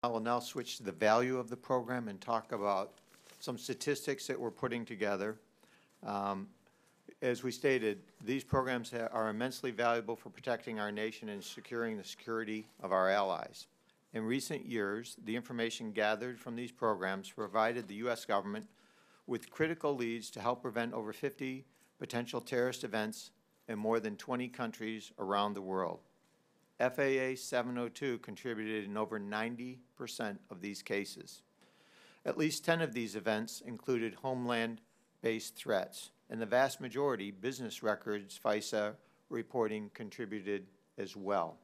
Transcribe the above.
I will now switch to the value of the program and talk about some statistics that we're putting together. As we stated, these programs are immensely valuable for protecting our nation and securing the security of our allies. In recent years, the information gathered from these programs provided the U.S. government with critical leads to help prevent over 50 potential terrorist events in more than 20 countries around the world. FAA 702 contributed in over 90% of these cases. At least 10 of these events included homeland-based threats, and the vast majority, business records FISA reporting, contributed as well.